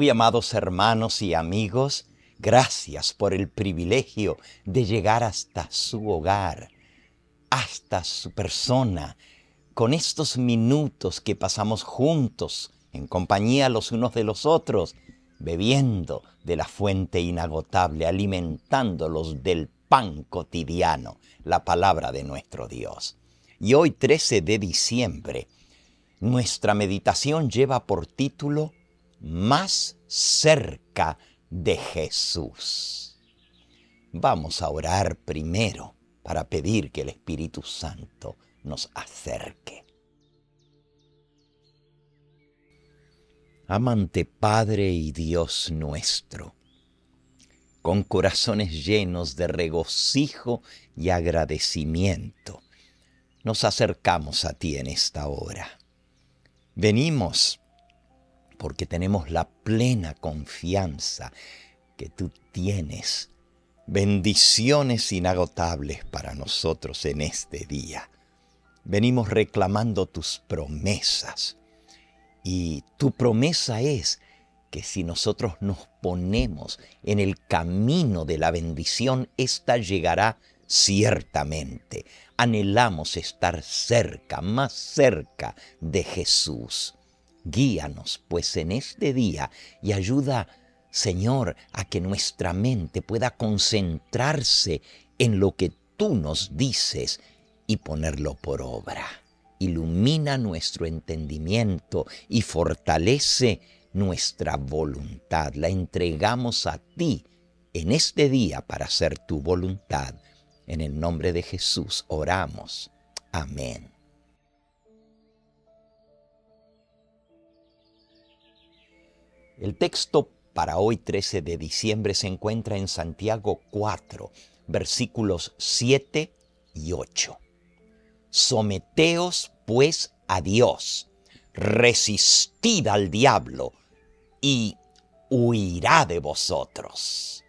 Muy amados hermanos y amigos, gracias por el privilegio de llegar hasta su hogar, hasta su persona, con estos minutos que pasamos juntos, en compañía los unos de los otros, bebiendo de la fuente inagotable, alimentándolos del pan cotidiano, la palabra de nuestro Dios. Y hoy, 13 de diciembre, nuestra meditación lleva por título Más cerca de Jesús. Vamos a orar primero para pedir que el Espíritu Santo nos acerque. Amante Padre y Dios nuestro, con corazones llenos de regocijo y agradecimiento, nos acercamos a ti en esta hora. Venimos porque tenemos la plena confianza que tú tienes bendiciones inagotables para nosotros en este día. Venimos reclamando tus promesas y tu promesa es que si nosotros nos ponemos en el camino de la bendición, ésta llegará ciertamente. Anhelamos estar cerca, más cerca de Jesús. Guíanos, pues, en este día y ayuda, Señor, a que nuestra mente pueda concentrarse en lo que tú nos dices y ponerlo por obra. Ilumina nuestro entendimiento y fortalece nuestra voluntad. La entregamos a ti en este día para hacer tu voluntad. En el nombre de Jesús oramos. Amén. El texto para hoy 13 de diciembre se encuentra en Santiago 4, versículos 7 y 8. Someteos pues a Dios, resistid al diablo y huirá de vosotros.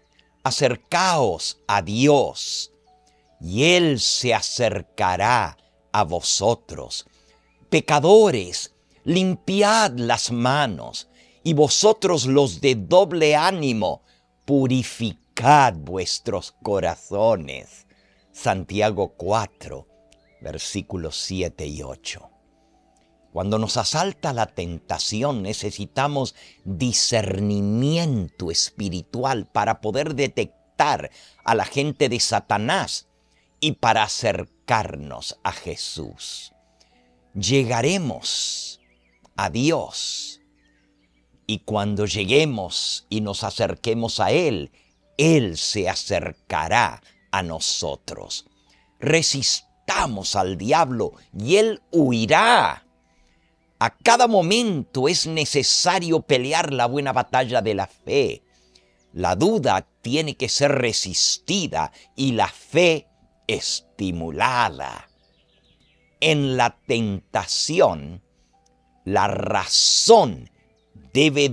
Acercaos a Dios y Él se acercará a vosotros. Pecadores, limpiad las manos. Y vosotros los de doble ánimo, purificad vuestros corazones. Santiago 4, versículos 7 y 8. Cuando nos asalta la tentación, necesitamos discernimiento espiritual para poder detectar a la gente de Satanás y para acercarnos a Jesús. Llegaremos a Dios. Y cuando lleguemos y nos acerquemos a Él, Él se acercará a nosotros. Resistamos al diablo y Él huirá. A cada momento es necesario pelear la buena batalla de la fe. La duda tiene que ser resistida y la fe estimulada. En la tentación, la razón debe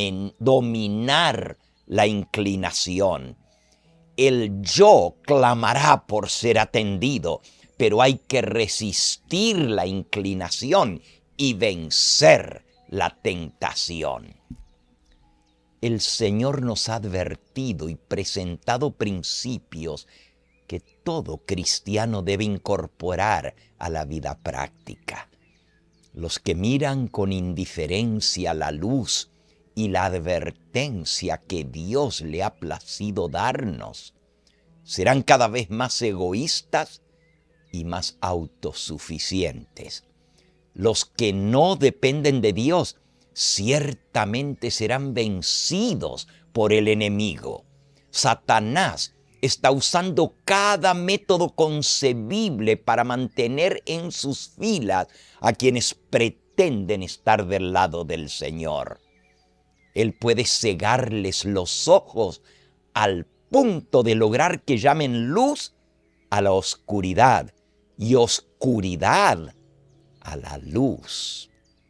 dominar la inclinación. El yo clamará por ser atendido, pero hay que resistir la inclinación y vencer la tentación. El Señor nos ha advertido y presentado principios que todo cristiano debe incorporar a la vida práctica. Los que miran con indiferencia la luz y la advertencia que Dios le ha placido darnos, serán cada vez más egoístas y más autosuficientes. Los que no dependen de Dios ciertamente serán vencidos por el enemigo. Satanás está usando cada método concebible para mantener en sus filas a quienes pretenden estar del lado del Señor. Él puede cegarles los ojos al punto de lograr que llamen luz a la oscuridad y oscuridad a la luz.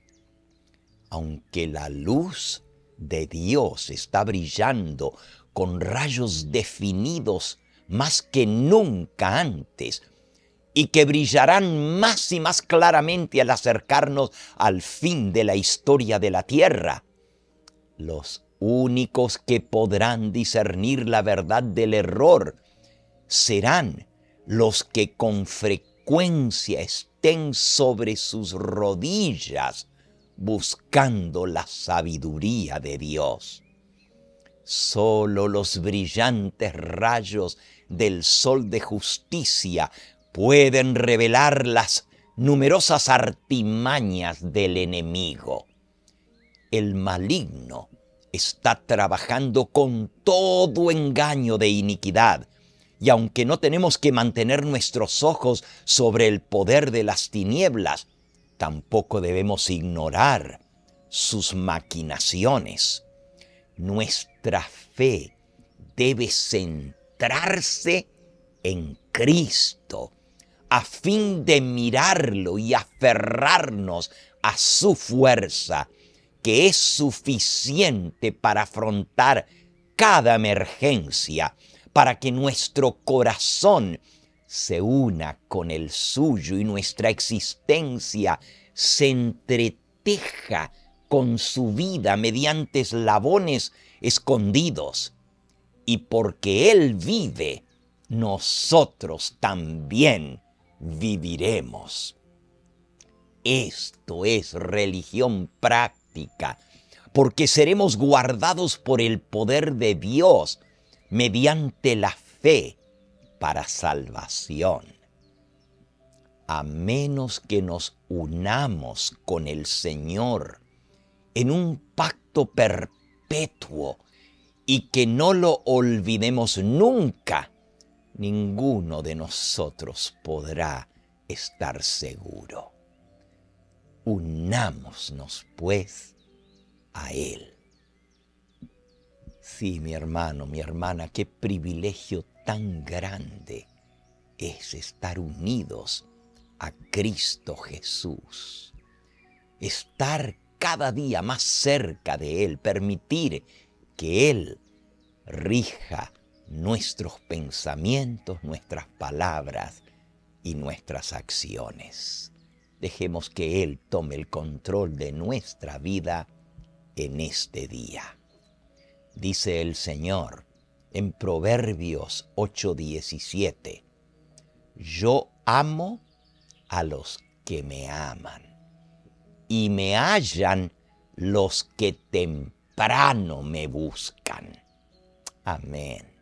Aunque la luz de Dios está brillando con rayos definidos más que nunca antes y que brillarán más y más claramente al acercarnos al fin de la historia de la tierra, Los únicos que podrán discernir la verdad del error serán los que con frecuencia estén sobre sus rodillas buscando la sabiduría de Dios. Solo los brillantes rayos del sol de justicia pueden revelar las numerosas artimañas del enemigo. El maligno está trabajando con todo engaño de iniquidad, y aunque no tenemos que mantener nuestros ojos sobre el poder de las tinieblas, tampoco debemos ignorar sus maquinaciones. Nuestra fe debe centrarse en Cristo, a fin de mirarlo y aferrarnos a su fuerza, que es suficiente para afrontar cada emergencia, para que nuestro corazón se una con el suyo y nuestra existencia se entreteja con su vida mediante eslabones escondidos. Y porque Él vive, nosotros también viviremos. Esto es religión práctica, porque seremos guardados por el poder de Dios mediante la fe para salvación. A menos que nos unamos con el Señor en un pacto perpetuo y que no lo olvidemos nunca, ninguno de nosotros podrá estar seguro. Unámonos, pues, a Él. Sí, mi hermano, mi hermana, qué privilegio tan grande es estar unidos a Cristo Jesús. Estar cada día más cerca de Él, permitir que Él rija nuestros pensamientos, nuestras palabras y nuestras acciones. Dejemos que Él tome el control de nuestra vida en este día. Dice el Señor en Proverbios 8:17, yo amo a los que me aman, y me hallan los que temprano me buscan. Amén.